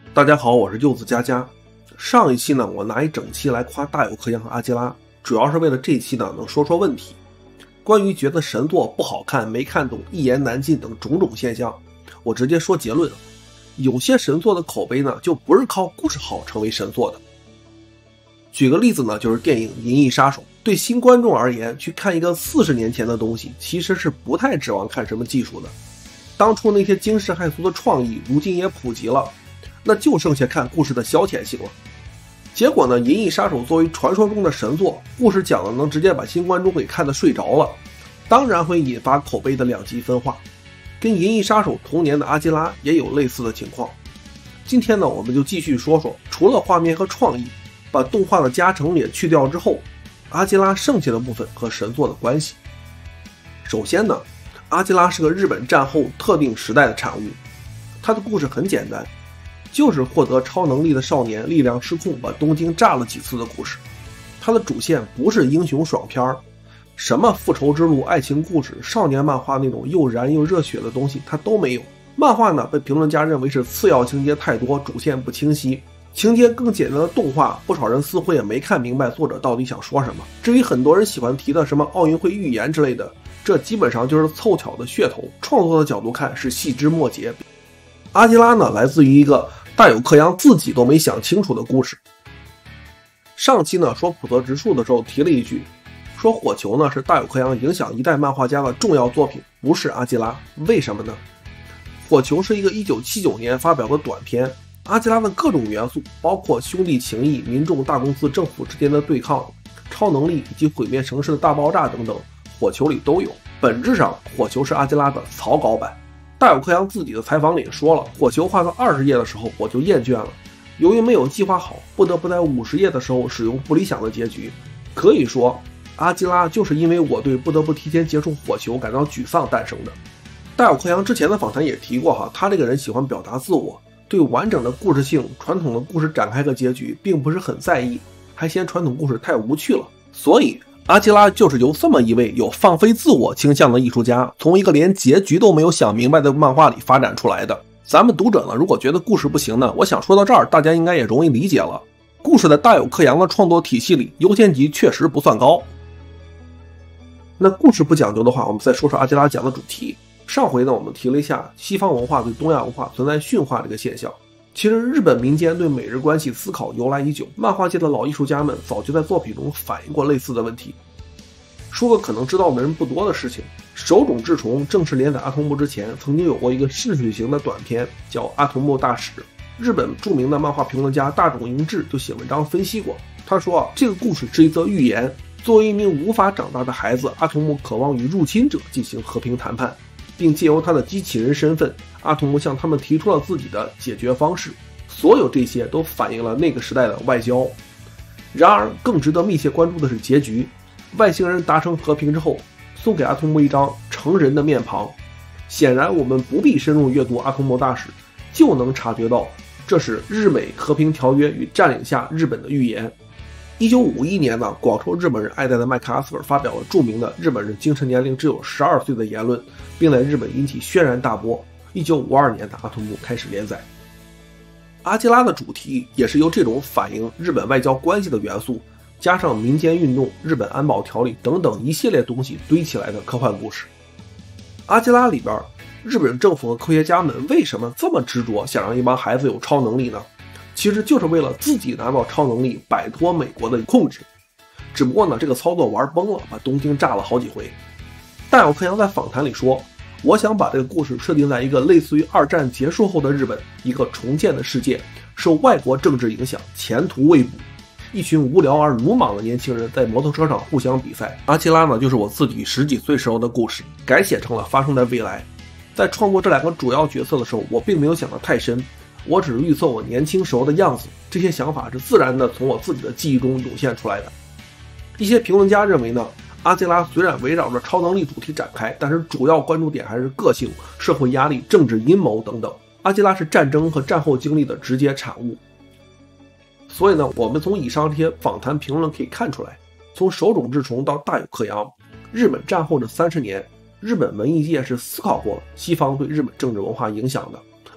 大家好，我是柚子佳佳。上一期呢，我拿一整期来夸大友克洋和阿基拉，主要是为了这期呢能说说问题。关于觉得神作不好看、没看懂、一言难尽等种种现象，我直接说结论。有些神作的口碑呢，就不是靠故事好成为神作的。举个例子呢，就是电影《银翼杀手》。对新观众而言，去看一个40年前的东西，其实是不太指望看什么技术的。当初那些惊世骇俗的创意，如今也普及了。那就剩下看故事的消遣性了。结果呢，《银翼杀手》作为传说中的神作，故事讲的能直接把新观众给看得睡着了，当然会引发口碑的两极分化。跟《银翼杀手》同年的阿基拉也有类似的情况。今天呢，我们就继续说说，除了画面和创意，把动画的加成也去掉之后，阿基拉剩下的部分和神作的关系。首先呢，阿基拉是个日本战后特定时代的产物，它的故事很简单。就是获得超能力的少年力量失控把东京炸了几次的故事。它的主线不是英雄爽片，什么复仇之路、爱情故事、少年漫画那种又燃又热血的东西它都没有。漫画呢，被评论家认为是次要情节太多，主线不清晰。情节更简单的动画，不少人似乎也没看明白作者到底想说什么。至于很多人喜欢提的什么奥运会预言之类的，这基本上就是凑巧的噱头，创作的角度看是细枝末节。阿基拉呢，来自于一个大友克洋自己都没想清楚的故事。上期呢说普泽直树的时候提了一句，说火球呢是大友克洋影响一代漫画家的重要作品，不是阿基拉。为什么呢？火球是一个1979年发表的短片，阿基拉的各种元素，包括兄弟情谊、民众、大公司、政府之间的对抗、超能力以及毁灭城市的大爆炸等等，火球里都有。本质上，火球是阿基拉的草稿版。大友克洋自己的采访里也说了，火球画到20页的时候我就厌倦了，由于没有计划好，不得不在50页的时候使用不理想的结局。可以说，阿基拉就是因为我对不得不提前结束火球感到沮丧诞生的。大友克洋之前的访谈也提过他这个人喜欢表达自我，对完整的故事性、传统的故事展开和结局并不是很在意，还嫌传统故事太无趣了。所以阿基拉就是由这么一位有放飞自我倾向的艺术家，从一个连结局都没有想明白的漫画里发展出来的。咱们读者呢，如果觉得故事不行呢，我想说到这儿，大家应该也容易理解了。故事在大友克洋的创作体系里，优先级确实不算高。那故事不讲究的话，我们再说说阿基拉讲的主题。上回呢，我们提了一下西方文化对东亚文化存在驯化这个现象。其实日本民间对美日关系思考由来已久，漫画界的老艺术家们早就在作品中反映过类似的问题。说个可能知道的人不多的事情，手冢治虫正式连载阿童木之前，曾经有过一个试水型的短片叫《阿童木大使》。日本著名的漫画评论家大冢英治就写文章分析过，他说这个故事是一则寓言，作为一名无法长大的孩子，阿童木渴望与入侵者进行和平谈判，并借由他的机器人身份，阿童木向他们提出了自己的解决方式。所有这些都反映了那个时代的外交。然而更值得密切关注的是结局，外星人达成和平之后，送给阿童木一张成人的面庞。显然我们不必深入阅读阿童木大使，就能察觉到这是日美和平条约与占领下日本的预言。1951年呢，广受日本人爱戴的麦克阿瑟尔发表了著名的日本人精神年龄只有12岁的言论，并在日本引起轩然大波。1952年的阿童木开始连载。阿基拉的主题也是由这种反映日本外交关系的元素，加上民间运动、日本安保条例等等一系列东西堆起来的科幻故事。阿基拉里边，日本政府和科学家们为什么这么执着想让一帮孩子有超能力呢？其实就是为了自己拿到超能力，摆脱美国的控制。只不过呢，这个操作玩崩了，把东京炸了好几回。大友克洋在访谈里说，我想把这个故事设定在一个类似于2战结束后的日本，一个重建的世界，受外国政治影响，前途未卜。一群无聊而鲁莽的年轻人在摩托车上互相比赛。阿基拉呢，就是我自己10几岁时候的故事，改写成了发生在未来。在创作这2个主要角色的时候，我并没有想得太深，我只是预测我年轻时候的样子，这些想法是自然的从我自己的记忆中涌现出来的。一些评论家认为呢，阿基拉虽然围绕着超能力主题展开，但是主要关注点还是个性、社会压力、政治阴谋等等。阿基拉是战争和战后经历的直接产物。所以呢，我们从以上这些访谈评论可以看出来，从手冢治虫到大友克洋，日本战后的30年，日本文艺界是思考过西方对日本政治文化影响的，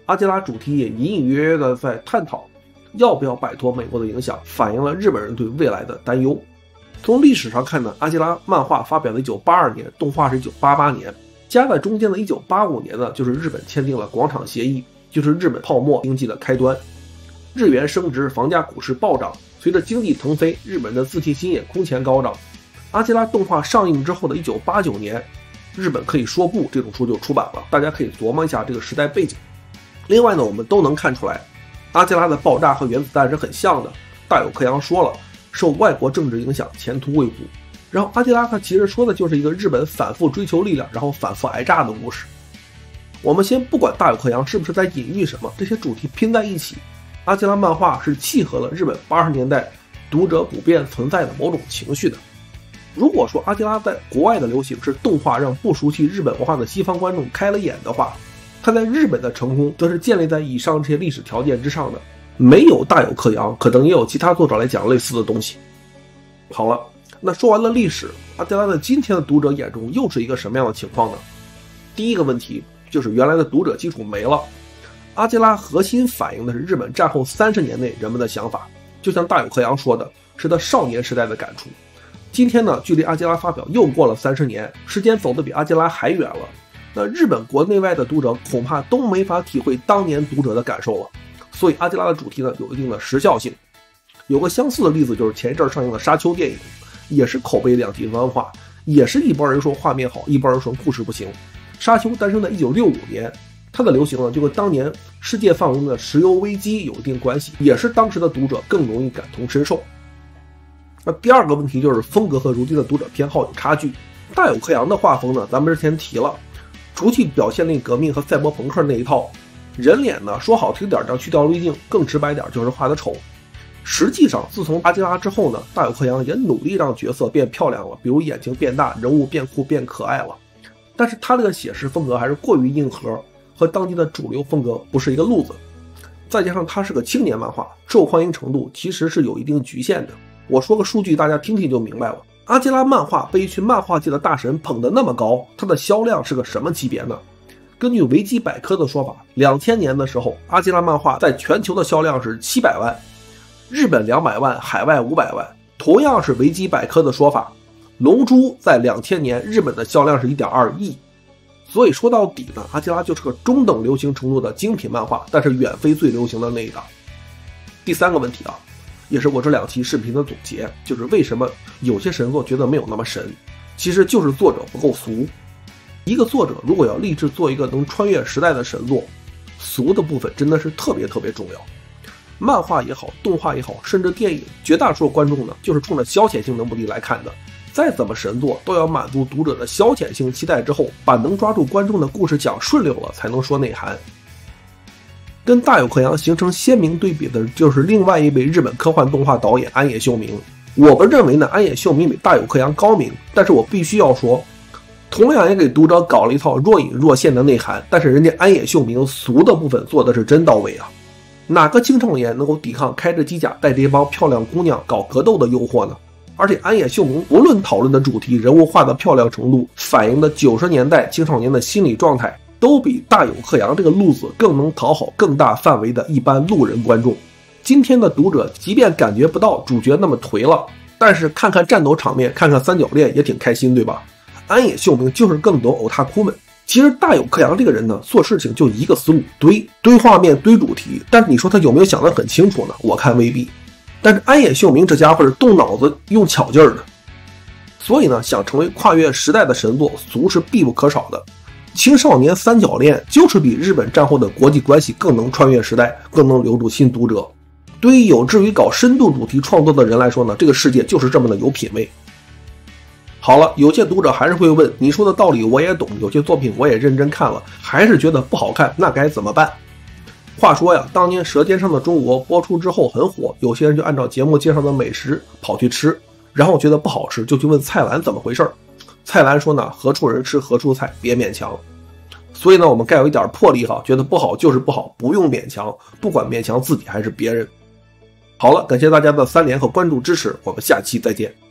阿基拉主题也隐隐约约的在探讨要不要摆脱美国的影响，反映了日本人对未来的担忧。从历史上看呢，阿基拉漫画发表的1982年，动画是1988年，夹在中间的1985年呢，就是日本签订了广场协议，就是日本泡沫经济的开端。日元升值，房价股市暴涨，随着经济腾飞，日本的自信心也空前高涨。阿基拉动画上映之后的1989年，日本可以说不这种书就出版了，大家可以琢磨一下这个时代背景。另外呢，我们都能看出来，阿基拉的爆炸和原子弹是很像的。大有克洋说了，受外国政治影响，前途未卜。然后阿基拉他其实说的就是一个日本反复追求力量，然后反复挨炸的故事。我们先不管大有克洋是不是在隐喻什么，这些主题拼在一起，阿基拉漫画是契合了日本80年代读者普遍存在的某种情绪的。如果说阿基拉在国外的流行是动画让不熟悉日本文化的西方观众开了眼的话，它在日本的成功则是建立在以上这些历史条件之上的。没有大有克洋，可能也有其他作者来讲类似的东西。好了，那说完了历史，阿基拉在今天的读者眼中又是一个什么样的情况呢？第一个问题就是原来的读者基础没了。阿基拉核心反映的是日本战后30年内人们的想法，就像大有克洋说的，是他少年时代的感触。今天呢，距离阿基拉发表又过了30年，时间走得比阿基拉还远了。那日本国内外的读者恐怕都没法体会当年读者的感受了。所以阿基拉的主题呢，有一定的时效性。有个相似的例子就是前一阵上映的沙丘电影，也是口碑两极分化，也是一帮人说画面好，一帮人说故事不行。沙丘诞生在1965年，它的流行呢就跟当年世界范围内的石油危机有一定关系，也是当时的读者更容易感同身受。那第二个问题就是风格和如今的读者偏好有差距。大有克洋的画风呢，咱们之前提了，除去表现力革命和赛博朋克那一套，人脸呢说好听点叫去掉滤镜，更直白点就是画的丑。实际上自从阿基拉之后呢，大有克洋也努力让角色变漂亮了，比如眼睛变大，人物变酷变可爱了。但是他这个写实风格还是过于硬核，和当今的主流风格不是一个路子。再加上他是个青年漫画，受欢迎程度其实是有一定局限的。我说个数据大家听听就明白了。阿基拉漫画被一群漫画界的大神捧得那么高，它的销量是个什么级别呢？根据维基百科的说法，2000年的时候，阿基拉漫画在全球的销量是700万，日本200万，海外500万。同样是维基百科的说法，龙珠在2000年日本的销量是1.2亿。所以说到底呢，阿基拉就是个中等流行程度的精品漫画，但是远非最流行的那一档。第三个问题啊，也是我这2期视频的总结，就是为什么有些神作觉得没有那么神，其实就是作者不够俗。一个作者如果要立志做一个能穿越时代的神作，俗的部分真的是特别重要。漫画也好，动画也好，甚至电影，绝大多数观众呢就是冲着消遣性的目的来看的。再怎么神作，都要满足读者的消遣性期待之后，把能抓住观众的故事讲顺溜了，才能说内涵。跟大有克洋形成鲜明对比的就是另外一位日本科幻动画导演安野秀明。我不认为呢安野秀明比大有克洋高明，但是我必须要说，同样也给读者搞了一套若隐若现的内涵，但是人家安野秀明俗的部分做的是真到位啊！哪个青少年能够抵抗开着机甲带着一帮漂亮姑娘搞格斗的诱惑呢？而且安野秀明无论讨论的主题、人物画的漂亮程度，反映的90年代青少年的心理状态，都比大有克洋这个路子更能讨好更大范围的一般路人观众。今天的读者即便感觉不到主角那么颓了，但是看看战斗场面，看看三角恋也挺开心，对吧？安野秀明就是更懂偶他哭们。其实大有克洋这个人呢，做事情就一个思路，堆画面，堆主题。但是你说他有没有想得很清楚呢？我看未必。但是安野秀明这家伙是动脑子用巧劲儿的。所以呢，想成为跨越时代的神作，俗是必不可少的。青少年三角恋就是比日本战后的国际关系更能穿越时代，更能留住新读者。对于有志于搞深度主题创作的人来说呢，这个世界就是这么的有品位。好了，有些读者还是会问，你说的道理我也懂，有些作品我也认真看了，还是觉得不好看，那该怎么办？话说呀，当年《舌尖上的中国》播出之后很火，有些人就按照节目介绍的美食跑去吃，然后觉得不好吃，就去问蔡澜怎么回事。蔡澜说呢，何处人吃何处菜，别勉强。所以呢，我们该有一点魄力哈，觉得不好就是不好，不用勉强，不管勉强自己还是别人。好了，感谢大家的3连和关注支持，我们下期再见。